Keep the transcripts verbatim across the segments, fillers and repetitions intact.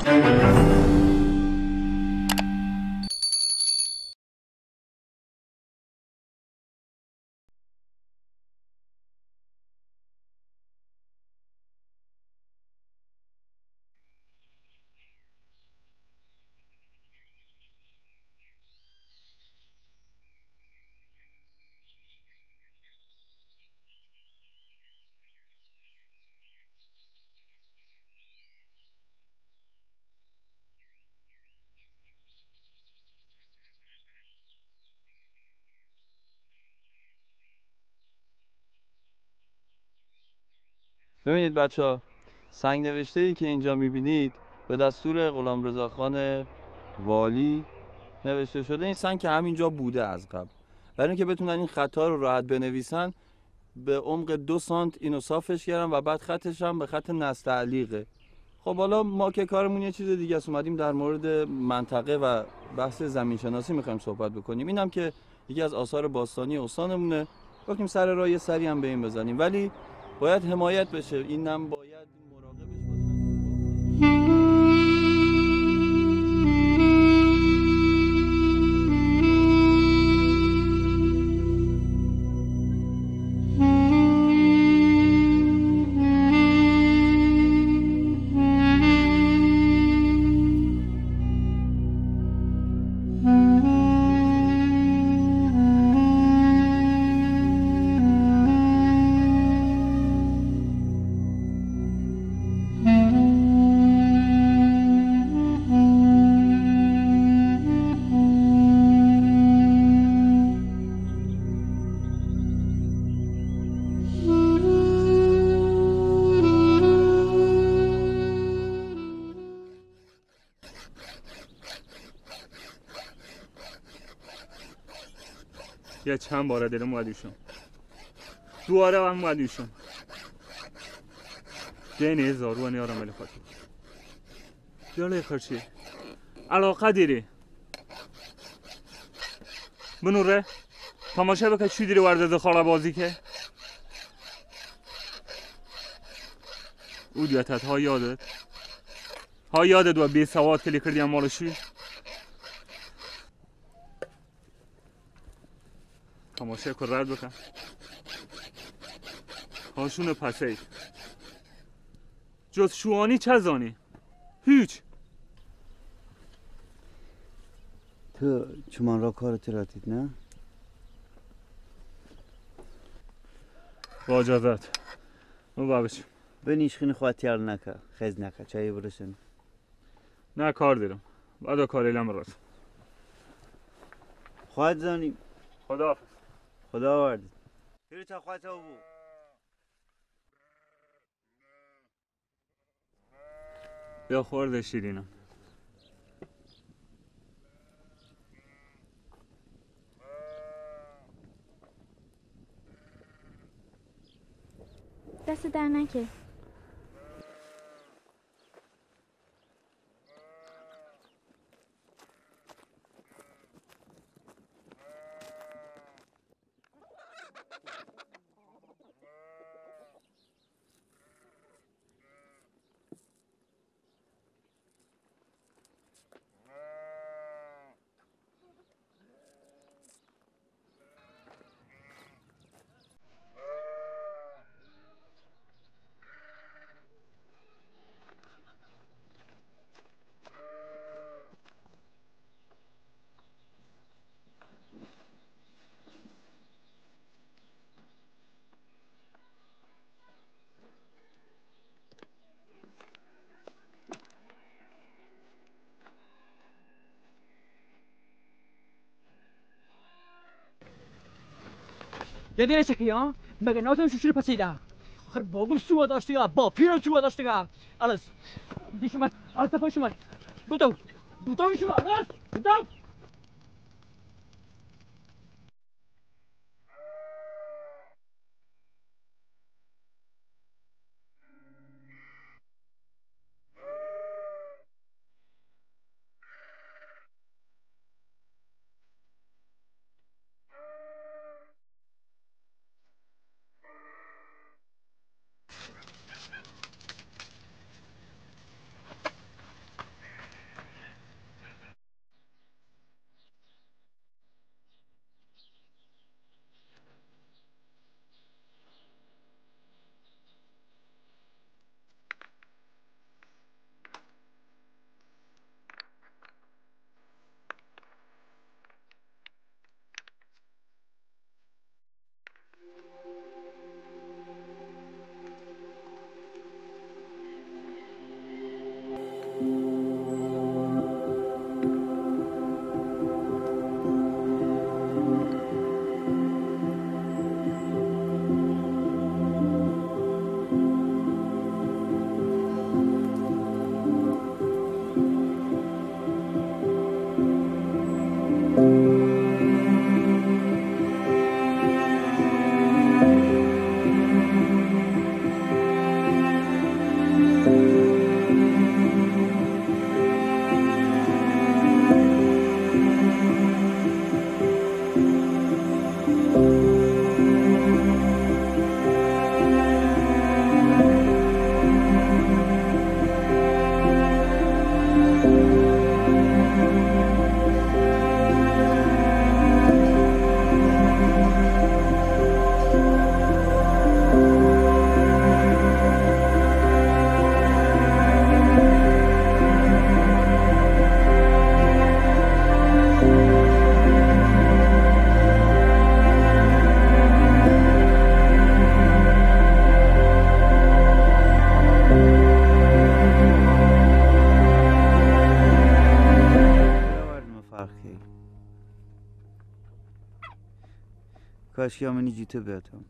ببینید بچه ها، سنگ نوشته ای که اینجا میبینید به دستور غلامرضاخان والی نوشته شده. این سنگ که همینجا بوده از قبل، برای اینکه بتونن این خطا رو راحت بنویسن به عمق دو سانت اینو صافش کردم و بعد خطش هم به خط نستعلیقه. خب حالا ما که کارمون یه چیز دیگه است، اومدیم در مورد منطقه و بحث زمین شناسی میخوایم صحبت بکنیم. اینم که یکی از آثار باستانی استانمونه، گفتیم سر راه یه سری هم به این بزنیم، ولی باید حمایت بشه. اینم باید مراقبش باشن. یا چند باره دلم اومدیشم دواره هم اومدیشم دین هزار و نیارم ملی خاطر جاله خرچی علاقه دیری بنوره تماشا بکن چی دیری ورده خاله بازی که او دیتت ها یادت ها یادت و بی سواد کلی کردیم مالشی تماشا کن رد بکن هاشون پسه جز شوانی چه زانی؟ هیچ تو چمان را کارت راتید نه؟ با اجازت او بابش به نیشخین خواهد یار نکه خیز نکه چایی برسن نه کار دیرم بعد کار ایلم راست خواهد زانیم خدا حافظ خدا آوردید پیرو تا خواهد ها بود یا خورده شیرینم دست در نکه یه دیره چکی ها مگه ناتون شوشیر پسیده خر باگم سوى داشتگا با پیرم سوى داشتگا alles دی شما alles davon شما بودو بودو شما alles بودو کاش که همینی جیته بیاتم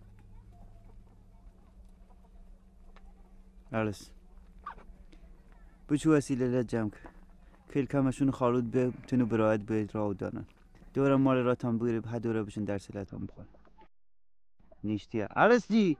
عرس بچه وسیله لجم که کل کمشون خالود به تنو برایت به راو دانن دورم مال راتم بگیره به دوره بشن در سلطان بخون نیشتیه عرس جی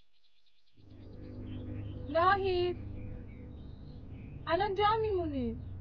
لاهی الان جا میمونی